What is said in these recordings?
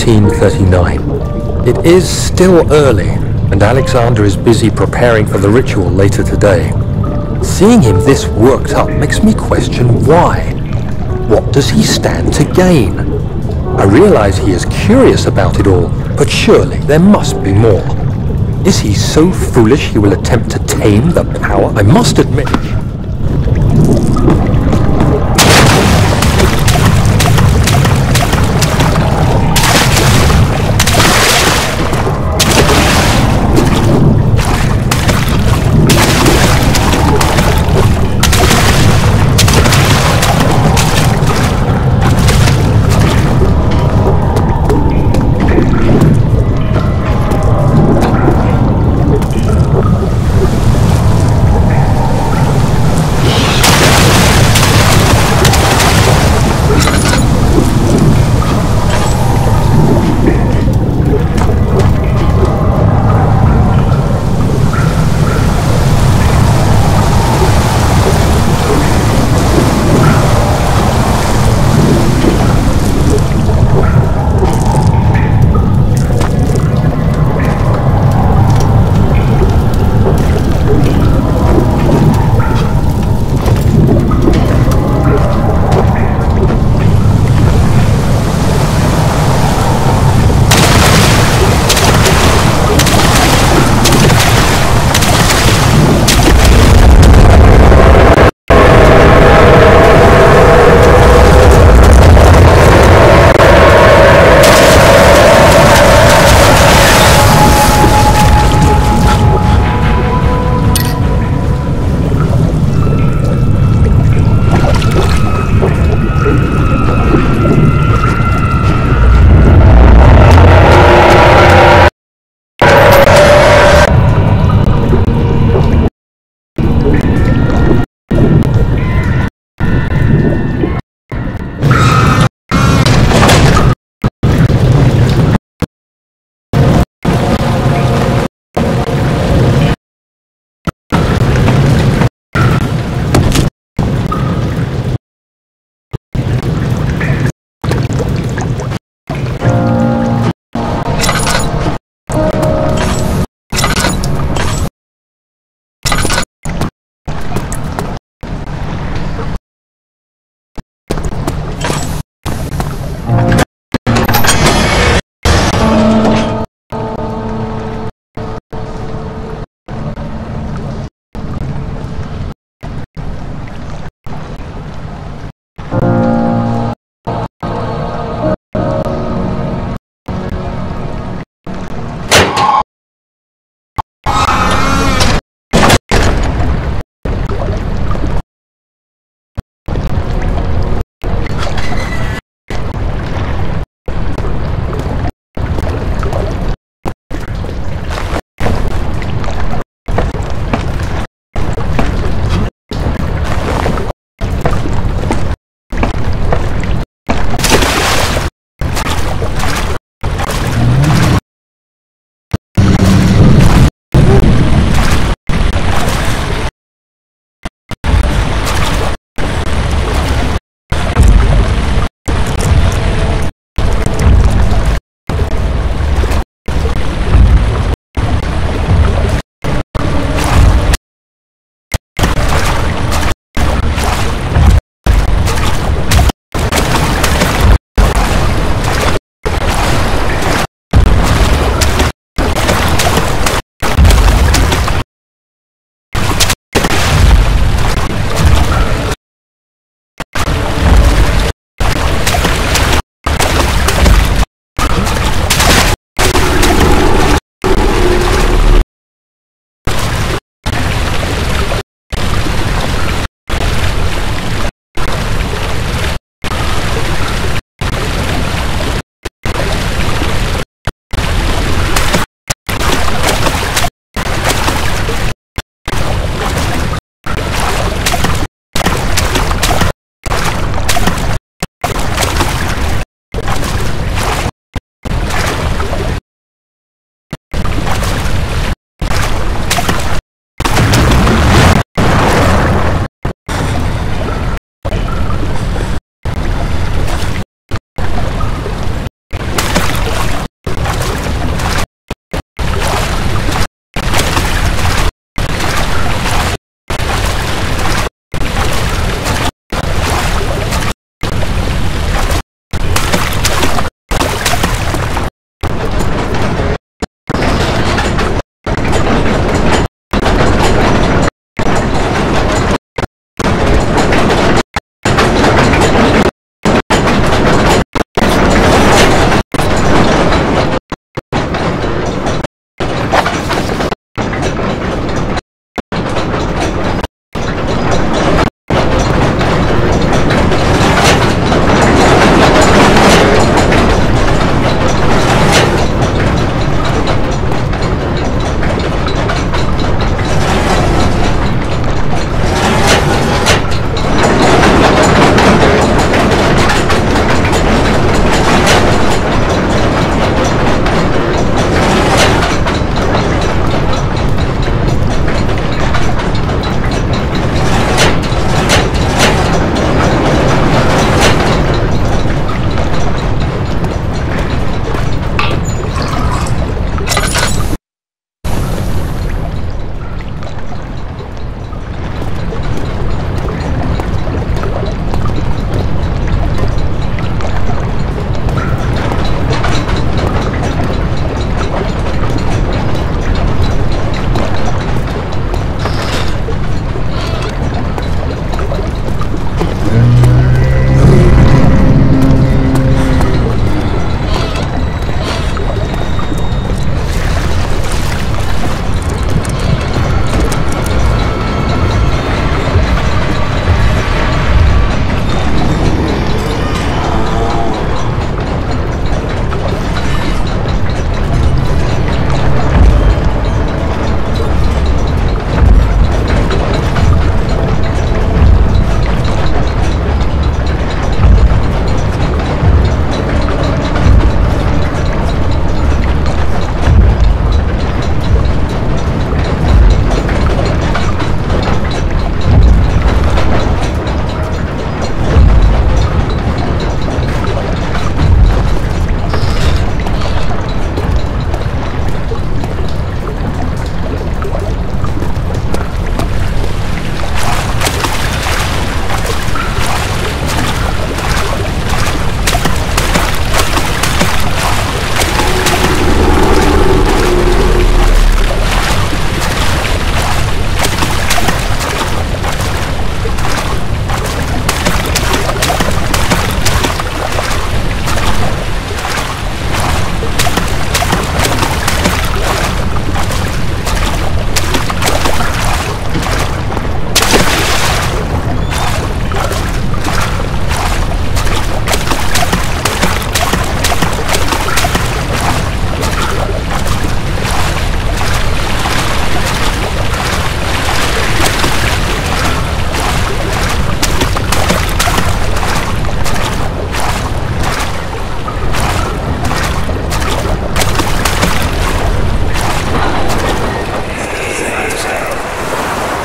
1939. It is still early, and Alexander is busy preparing for the ritual later today. Seeing him this worked up makes me question why. What does he stand to gain? I realize he is curious about it all, but surely there must be more. Is he so foolish he will attempt to tame the power? I must admit...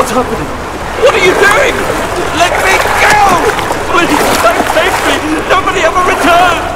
What's happening? What are you doing? Let me go! Please, don't take me! Nobody ever return!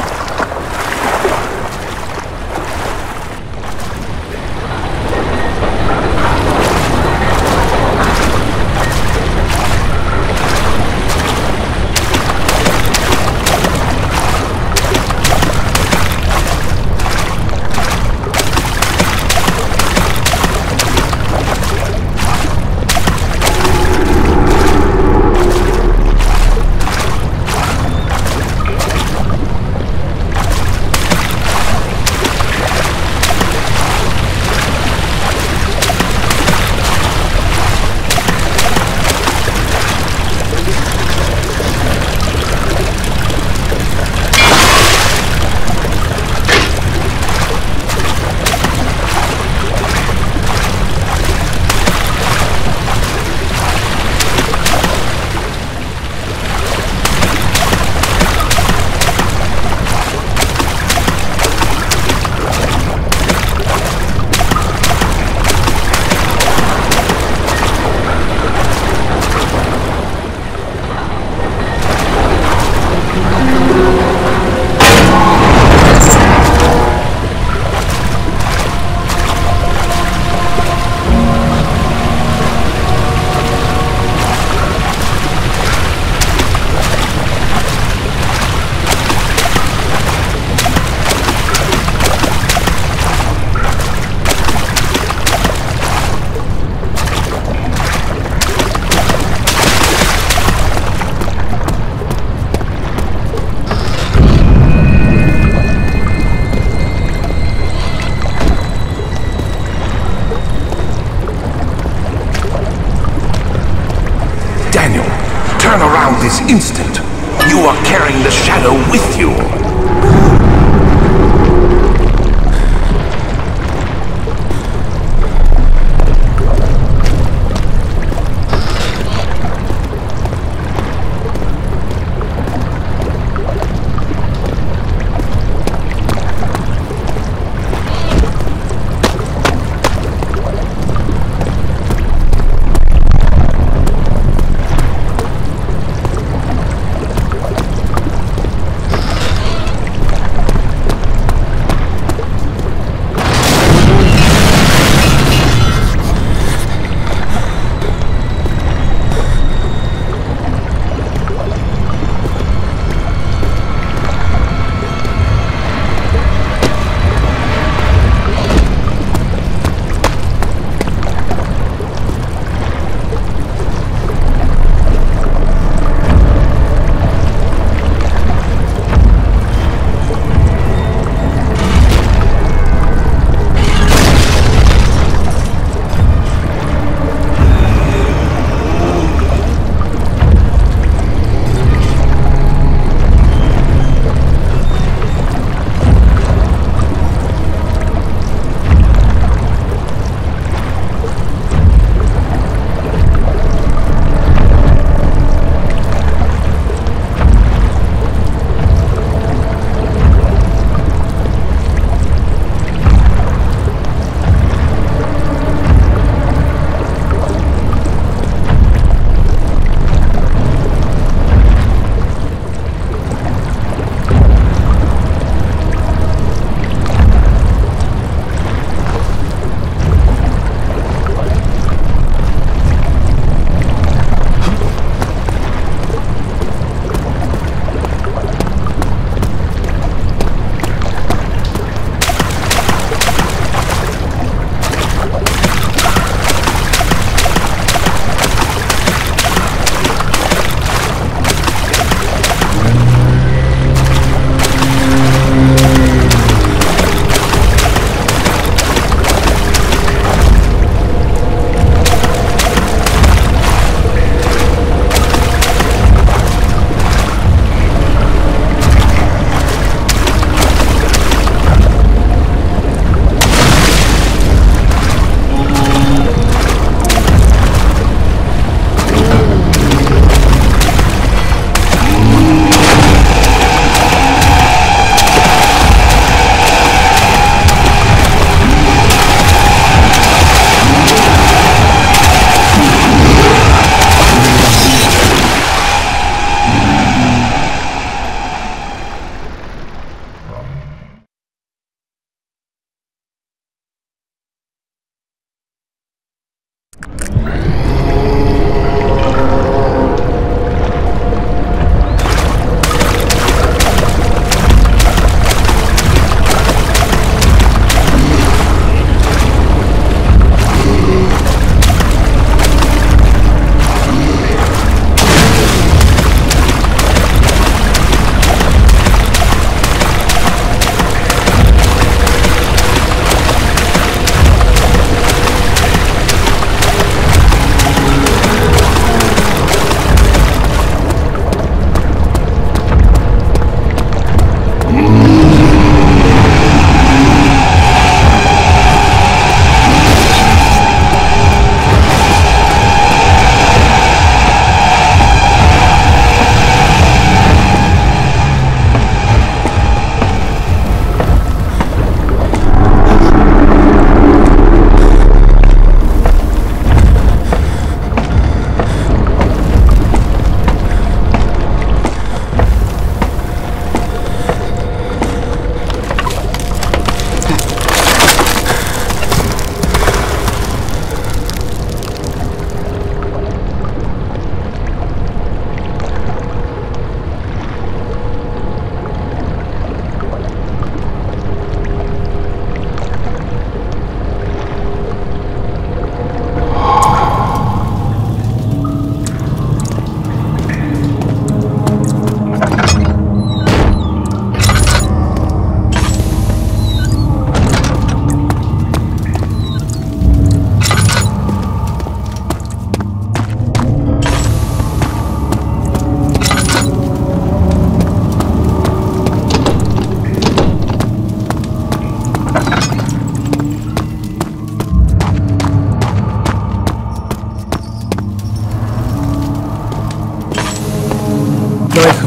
Turn around this instant. You are carrying the shadow with you.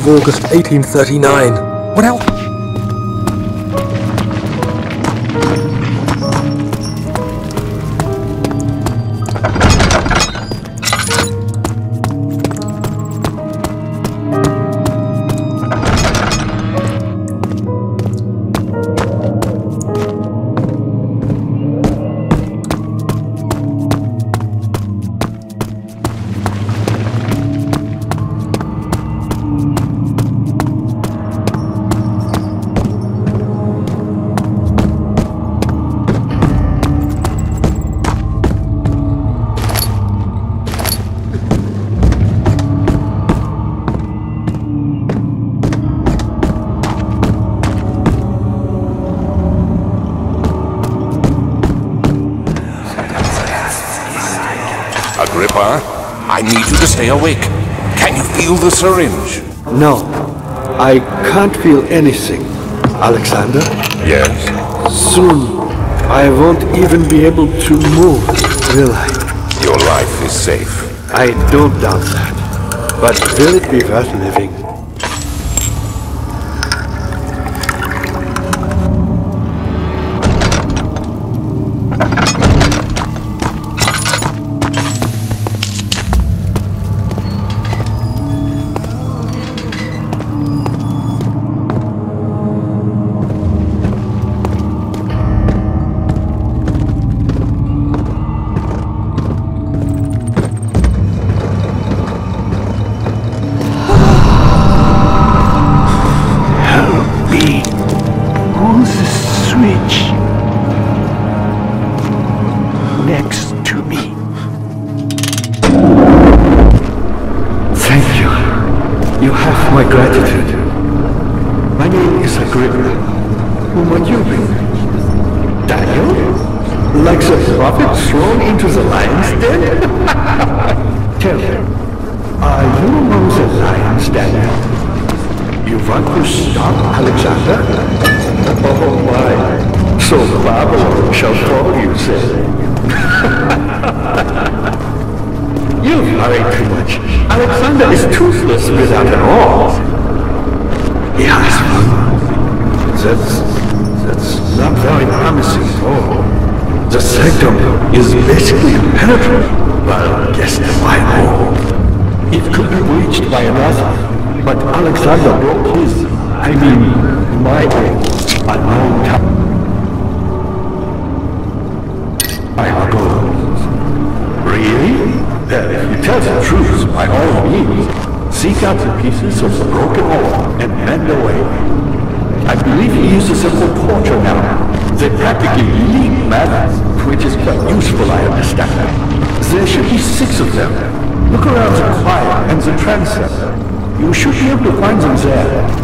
August 1839. What else? Agrippa, I need you to stay awake. Can you feel the syringe? No, I can't feel anything. Alexander? Yes. Soon, I won't even be able to move, will I? Your life is safe. I don't doubt that. But will it be worth living? Next to me. Thank you. You have my gratitude. My name is Agrippa. Whom are you? Daniel? Like the prophet thrown into the lion's den? Tell me, are you among the lions, Daniel? You want to stop Alexander? Oh my. So Babylon shall fall, you say? You worry too much. Alexander is toothless without an oar. He has one. That's not very promising at all. The sanctum is basically impenetrable, while guessed by all. It could be reached by another, but Alexander broke his, my way, a long time ago. Really? Then if you tell the truth, by all means, seek out the pieces of the broken oar and mend away. I believe he uses them for torture now. They practically leak matter, which is quite useful, I understand. There should be 6 of them. Look around the choir and the transept. You should be able to find them there.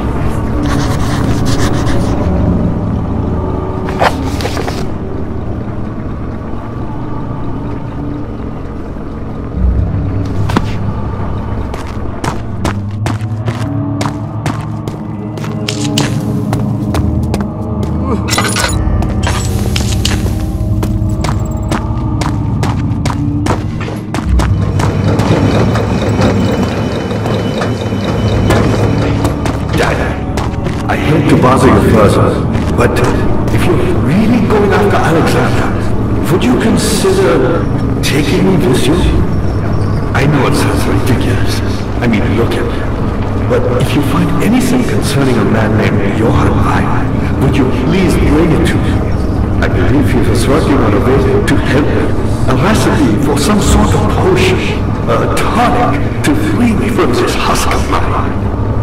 To bother you further, but if you're really going after Alexander, would you consider taking me with you? I know it sounds ridiculous. Look at me. But if you find anything concerning a man named Johann I, would you please bring it to me? I believe he was working on a way to help me. A recipe for some sort of potion, a tonic to free me from this husk of mine.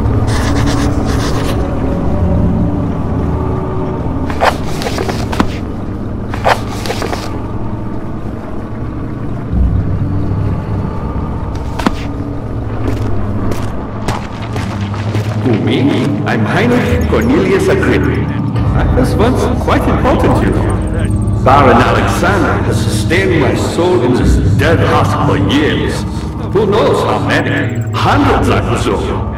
Me? I'm Heinrich Cornelius Agrippa. I was once quite important, you know. Baron Alexander has sustained my soul in this dead husk for years. Who knows how many? Hundreds, I presume.